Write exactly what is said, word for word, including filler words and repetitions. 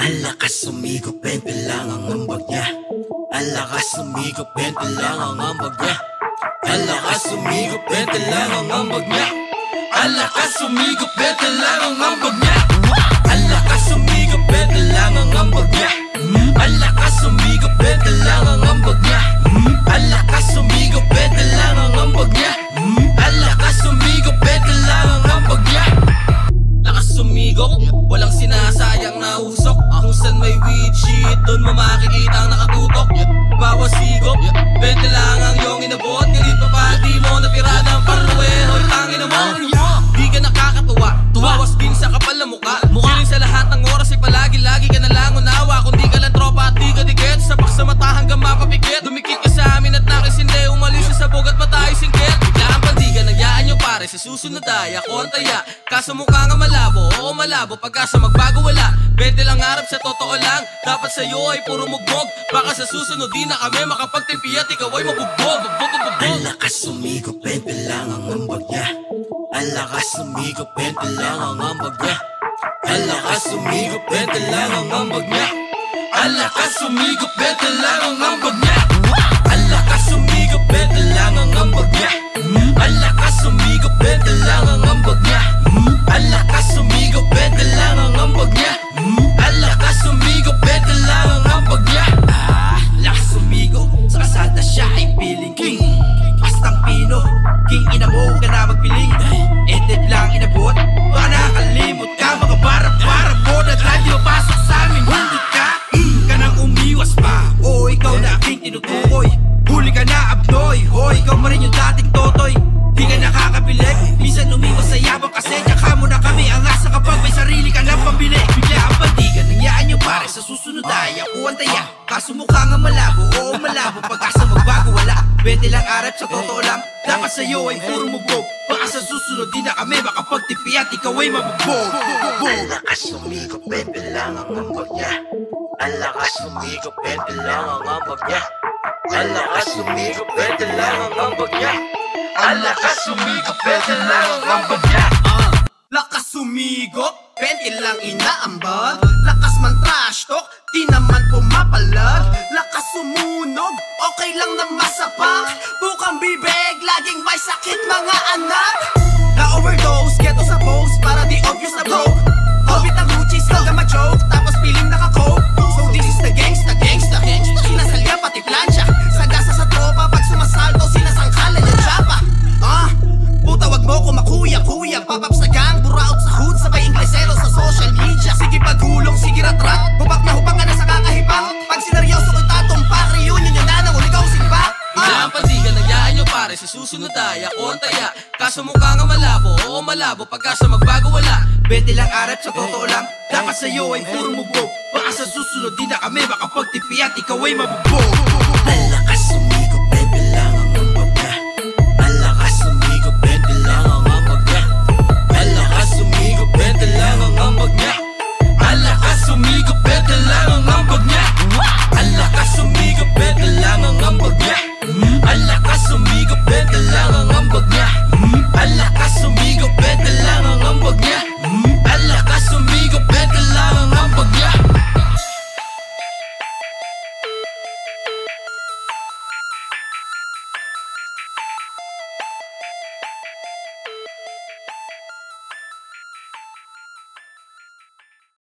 Ang lakas sumigop, bente lang ang ambag niya. Ang lakas sumigop, bente lang ang ambag niya. Ang lakas sumigop, bente lang ang ambag niya. Ang lakas sumigop, bente lang ang ambag niya. Ang lakas sumigop, bente lang ang ambag niya. Ang lakas sumigop, bente lang ang ambag niya. Ang lakas sumigop, bente lang ang ambag niya. Ang lakas sumigop, bente lang ang ambag niya. Lakas sumigop, walang sinasayang na usok. Kung saan may weed shit, doon mo makikita ang nakatutok. Bawas sigop, bente lang ang iyong inabot. Galit pa pa, di mo natira ng parluwe. Hoy, tangin mo, di ka nakakatuwa. Tumawas din sa kapal na mukha. Mukha sa lahat ng oras ay palagi-lagi ka na lang unawa. Kung di ka lang tropa at di ka dikit, sapak sa mata hanggang mapapikit. Dumikit ka sa amin at nakisinde, umalis sa sabog at matay singkit. Bigla ang pandigan, nagyaan nyo pare, sa susunod ay ako ang taya. Kaso mukha nga malabo, oo malabo, pagkasa magbago wala. Bente lang harap sa totoo lang, dapat sa'yo ay puro mugbog. Baka sa susunod di na kami makapagtimpi at ikaw ay mabugbog. Ang lakas sumigop, bente lang ang ambag niya. Ang lakas sumigop, bente lang ang ambag niya. Ang lakas sumigop, bente lang ang ambag niya. Ang lakas sumigop, bente lang ang ambag niya. Ang lakas sumigop, bente lang ang ambag niya. Ang lakas sumigop, bente lang ang ambag niya. Ang lakas sumigop, bente lang ang ambag niya. Ang lakas sumigop, bente lang ang ambag niya. Ah, lakas sumigop, sa kasada siya ay feeling king. Bastang pino, king ina mo ka na magpiling. Edit lang inabot, baka nakakalimot ka. Mga barap-barap mo na drive di mapasok sa amin. Hindi ka, mm, ka nang umiwas pa. O ikaw na aking tinutukoy. Huli ka na abnoy, hoy ikaw mo rin yung dating totoy. Di ka nakakabilig, minsan umiwas sa yabang kasi tsaka mo na kami angas kapag may sarili ka ng pambili. Bigla ang pandigan, nangyaan nyo pare, sa susunod ay ako ang taya. Kaso mukha nga malabo, oo malabo, pagkasa magbago wala. Bente lang arap sa totoo lang, dapat sa'yo ay puro mugbog. Baka sa susunod di na kami makapagtipi at ikaw ay mabugbog. Ang lakas sumigop, bente lang ang ambag niya. Ang lakas sumigop, bente lang ang ambag niya. Ang lakas sumigop, bente lang ang ambag niya. Ang lakas sumigop, bente lang ang ambag niya. Lakas sumigop, bente lang inaambag. Lakas man trash talk, di naman pumapalag. Lakas sumunog, okay lang na masapak. Bukang bibig, laging may sakit mga anak. Na-overdose, keto sa post, para di obvious na broke. Hobbit ang Gucci, hanggang ma-joke, tapos piling naka-coke. So this is the gangsta, gangsta, gangsta. Sinasalya pati plancha, sagasa sa tropa. Pag sumasalto, sinasangkalan yung chapa. Ah, puta wag mo ko makuya-kuya. Papap sa gang, buraot sa hood, sabay inglesero sa social media. Sige paghulong, sige ratrat, hubak na hubak ka na sa kakahibang. Pag sineryoso ko'y tatumpak, reunion yung nanang uligaw simba. Bigla ang pandigan, nagyaan nyo pare, sa susunod ay ako ang taya. Kaso mukha nga malabo, oo malabo, pagkasa magbago wala. Bente lang arap sa totoo lang, dapat sa'yo ay puro mugbog. Baka sa susunod di na kami makapagtipi at ikaw ay mabugbog.